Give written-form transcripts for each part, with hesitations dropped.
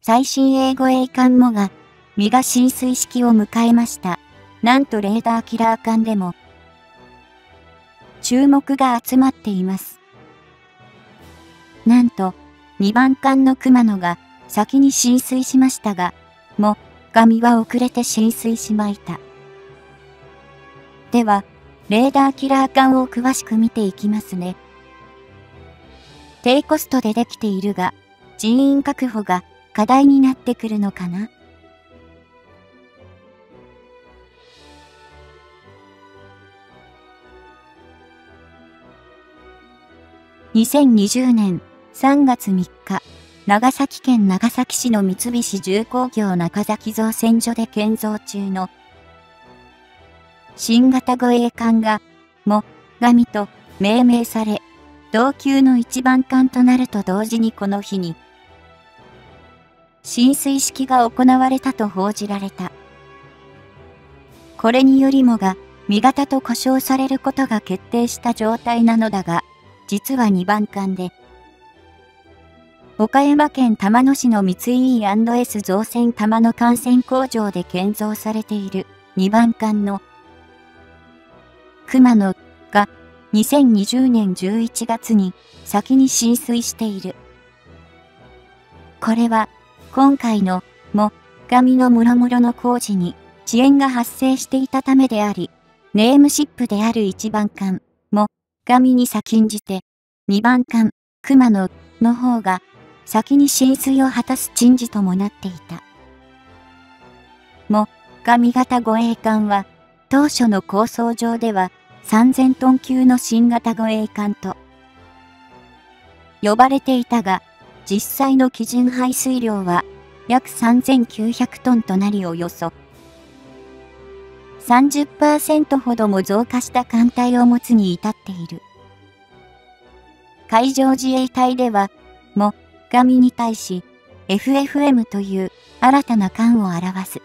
最新鋭護衛艦もが、身が進水式を迎えました。なんとレーダーキラー艦でも、注目が集まっています。なんと、2番艦の熊野が先に進水しましたが、もがみは遅れて進水しまいた。では、レーダーキラー艦を詳しく見ていきますね。低コストでできているが、人員確保が課題になってくるのかな。2020年3月3日、長崎県長崎市の三菱重工業中崎造船所で建造中の新型護衛艦が、もがみと命名され、同級の一番艦となると同時にこの日に、進水式が行われたと報じられた。これによりもが、身型と呼称されることが決定した状態なのだが、実は2番艦で、岡山県玉野市の三井 E&S 造船玉野艦船工場で建造されている2番艦の熊野が2020年11月に先に進水している。これは今回のもがみの諸々の工事に遅延が発生していたためであり、ネームシップである1番艦もがみに先んじて2番艦熊野の方が先に進水を果たす珍事ともなっていた。もがみ型護衛艦は当初の構想上では3000トン級の新型護衛艦と呼ばれていたが、実際の基準排水量は約3900トンとなりおよそ 30% ほども増加した艦隊を持つに至っている。海上自衛隊では、もがみに対し FFM という新たな艦を表す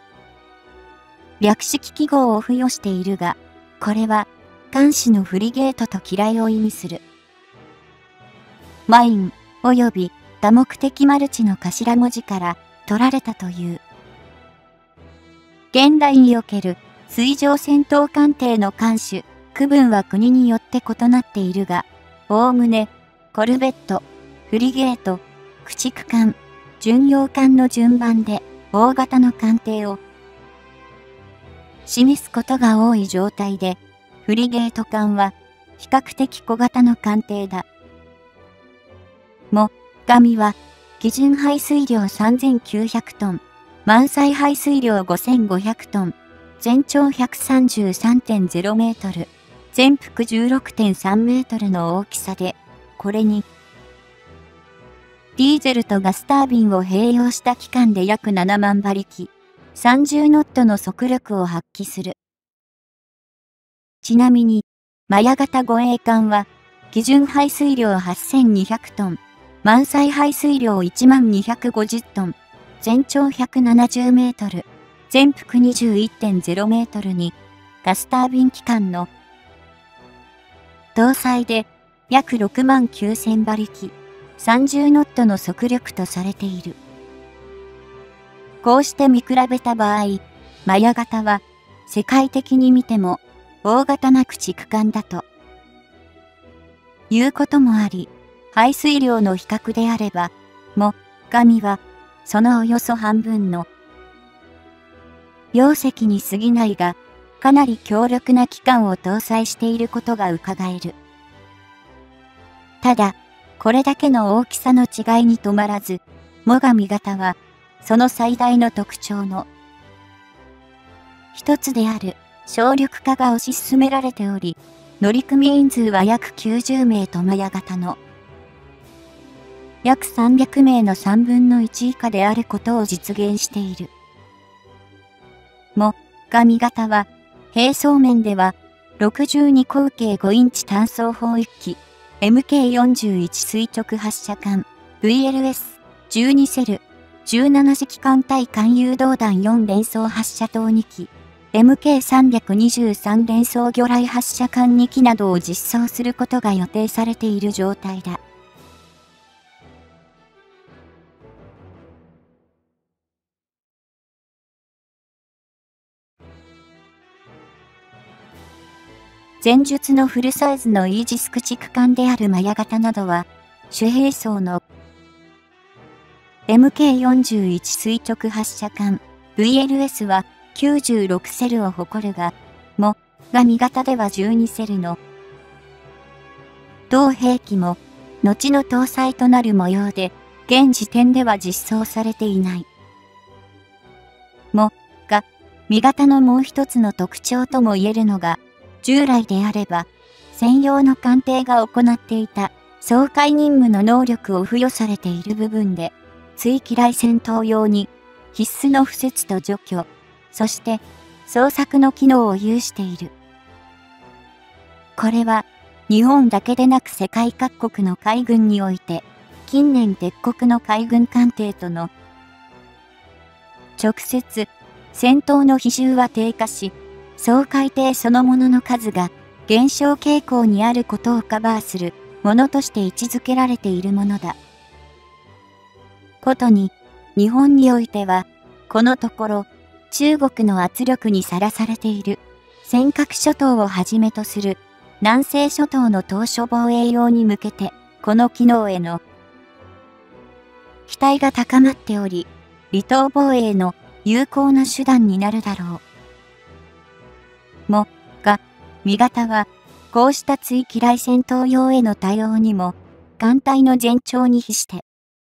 略式記号を付与しているが、これは艦首のフリゲートと機雷を意味する。マイン及び多目的マルチの頭文字から取られたという。現代における水上戦闘艦艇の艦首、区分は国によって異なっているが、おおむねコルベット、フリゲート、駆逐艦、巡洋艦の順番で大型の艦艇を示すことが多い状態で、フリゲート艦は比較的小型の艦艇だ。もがみは基準排水量3900トン、満載排水量5500トン、全長 133.0 メートル、全幅 16.3 メートルの大きさで、これにディーゼルとガスタービンを併用した機関で約7万馬力、30ノットの速力を発揮する。ちなみに、マヤ型護衛艦は、基準排水量8200トン、満載排水量10250トン、全長170メートル、全幅 21.0 メートルに、ガスタービン機関の搭載で約6万9000馬力、30ノットの速力とされている。こうして見比べた場合、マヤ型は世界的に見ても大型な駆逐艦だということもあり、排水量の比較であれば、もがみはそのおよそ半分の容積に過ぎないが、かなり強力な機関を搭載していることが伺える。ただ、これだけの大きさの違いに止まらず、もがみ型は、その最大の特徴の一つである省力化が推し進められており、乗組員数は約90名とマヤ型の約300名の3分の1以下であることを実現している。もがみ型は、並走面では62口径5インチ単装砲1機、MK41 垂直発射艦、VLS12 セル、17式艦対艦誘導弾4連装発射塔2機、MK323 連装魚雷発射艦2機などを実装することが予定されている状態だ。 前述のフルサイズのイージス駆逐艦であるマヤ型などは、主兵装の MK41 垂直発射艦 VLS は96セルを誇るが、も、が味型では12セルの同兵器も、後の搭載となる模様で、現時点では実装されていない。も、が、味型のもう一つの特徴とも言えるのが、従来であれば、専用の艦艇が行っていた、掃海任務の能力を付与されている部分で、追機雷戦闘用に、必須の敷設と除去、そして、捜索の機能を有している。これは、日本だけでなく世界各国の海軍において、近年敵国の海軍艦艇との直接、戦闘の比重は低下し、掃海艇そのものの数が減少傾向にあることをカバーするものとして位置づけられているものだ。ことに、日本においては、このところ、中国の圧力にさらされている、尖閣諸島をはじめとする、南西諸島の島嶼防衛用に向けて、この機能への期待が高まっており、離島防衛の有効な手段になるだろう。も、が、味型は、こうした追機雷戦闘用への対応にも、艦隊の前長に比して、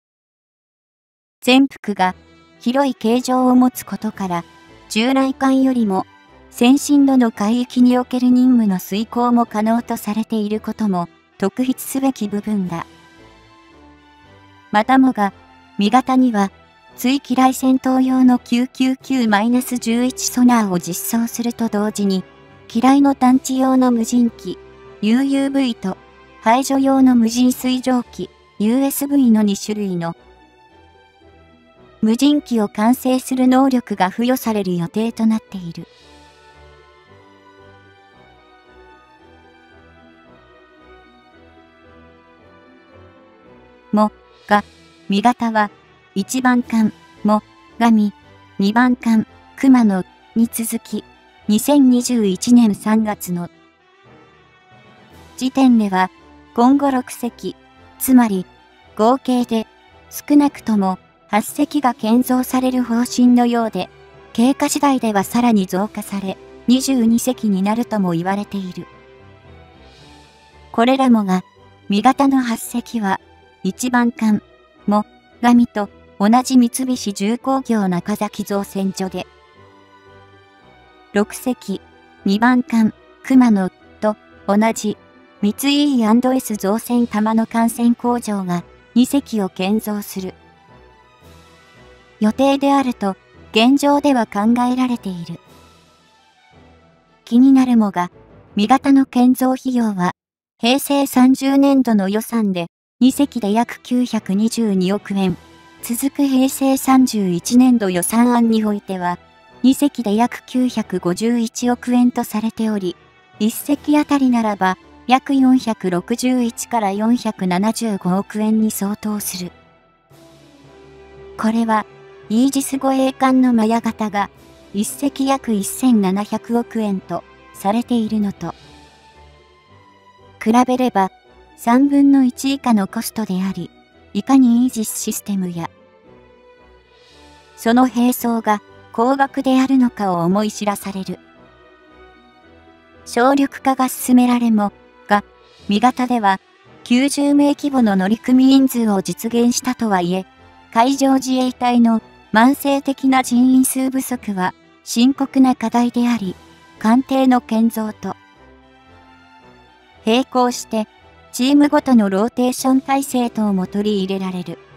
全幅が広い形状を持つことから、従来艦よりも、先進度の海域における任務の遂行も可能とされていることも、特筆すべき部分だ。またもが、味型には、追機雷戦闘用の 999-11 ソナーを実装すると同時に、機雷の探知用の無人機、UUV と、排除用の無人水蒸気、USV の2種類の、無人機を完成する能力が付与される予定となっている。も、が、味型は、1番艦、も、がみ、2番艦、熊野に続き、2021年3月の時点では、今後6隻、つまり、合計で、少なくとも8隻が建造される方針のようで、経過次第ではさらに増加され、22隻になるとも言われている。これらもが、味型の8隻は、1番艦、も、がみと同じ三菱重工業中崎造船所で、6隻、2番艦、熊野と同じ三井 E&S 造船玉野艦船工場が2隻を建造する予定であると現状では考えられている。気になるもが、味型の建造費用は平成30年度の予算で2隻で約922億円。続く平成31年度予算案においては、2隻で約951億円とされており、1隻あたりならば約461から475億円に相当する。これは、イージス護衛艦のマヤ型が1隻約1700億円とされているのと、比べれば3分の1以下のコストであり、いかにイージスシステムや、その兵装が高額であるのかを思い知らされる。省力化が進められも、が、味型では90名規模の乗組員数を実現したとはいえ、海上自衛隊の慢性的な人員数不足は深刻な課題であり、艦艇の建造と並行して、チームごとのローテーション体制等も取り入れられる。